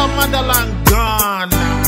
your motherland gone.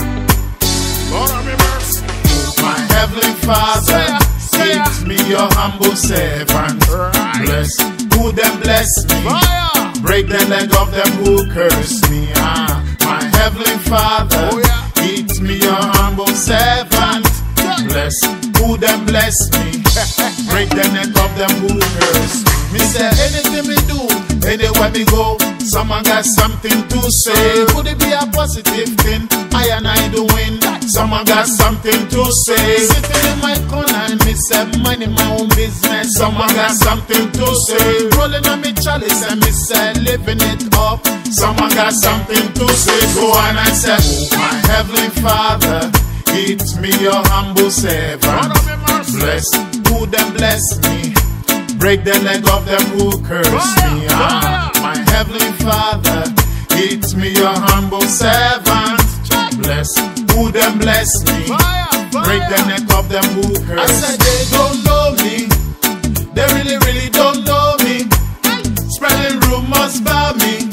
Lord have mercy. My heavenly Father, keep me your humble servant. Bless who them bless me. Break the leg of them who curse me. My heavenly Father, keep me your humble servant. Bless who them bless me. Break the neck of them who curse me. Me say anything me do, anywhere me go, someone got something to say. Could it be a positive thing? I and I doing. Someone got something to say. Sitting in my corner and me say minding my own business. Someone got something to say. Rolling on me chalice and me say living it up. Someone got something to say. Go on and say, oh my heavenly Father, it's me your humble servant. Bless who them bless me. Break the leg of them who curse me. My heavenly Father, it's me your humble servant. Bless who them bless me. Break the neck of them who curse. I said they don't know me. They really, really don't know me. Spreading rumors about me,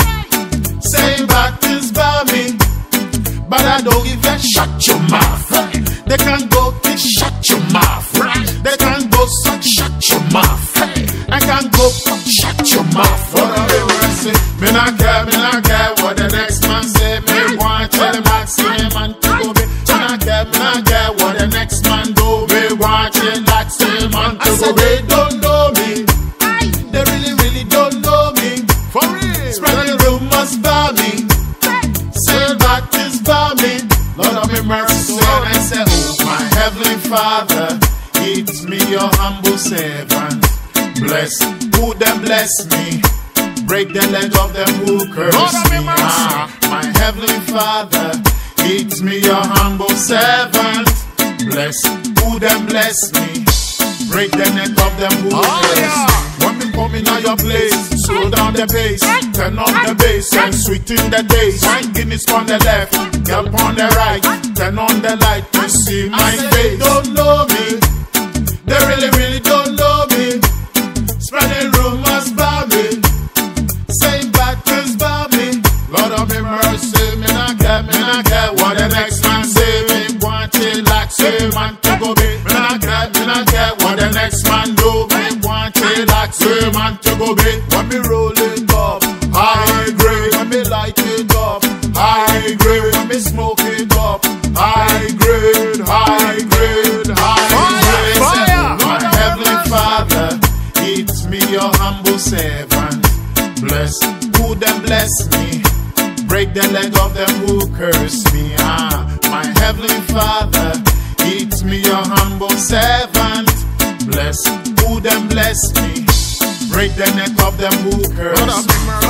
saying bad things about me, but I don't give a shut your mouth. They can go kick, shut your mouth. They can go suck, shut your mouth. I can go shut your mouth. Lord of mercy, me not care what the next man say. Me want tell the maximum and to go be. Me not care what the next man do. Me want tell the maximum and to go be. They don't know me. They really, really don't know me. For real, spreading rumors about me, saying bad things about me. Lord of mercy, and I say, oh my heavenly Father, it's me your humble servant. Bless who them bless me. Break the leg of them who curse me. My heavenly Father, it's me your humble servant. Bless who them bless me. Break the neck of them who curse me. When me come in your place, slow down the pace, turn on the bass and sweeten the days. Wine Guinness on the left, girl on the right, turn on the light to see my face. They don't know me. They really, really don't know me. Spreading rumors about me, saying bad things about me. Lord of mercy, me not care what the next man say. Me want it like say man to go be. Me not care what the next man do. Me want it like say man to go be. When me roll it up, high grade. When me light it up, high grade. When me smoke it up, high grade, high grade, high grade. My heavenly Father, it's me your humble servant. Bless who them bless me. Break the leg of them who curse me. My heavenly Father, it's me your humble servant. Bless who them bless me. Break the neck of them who curse me.